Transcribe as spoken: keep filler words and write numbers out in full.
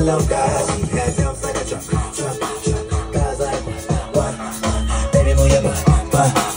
loca. She head down like a truck, truck, truck. Guys like, what, what, baby, move your butt, butt.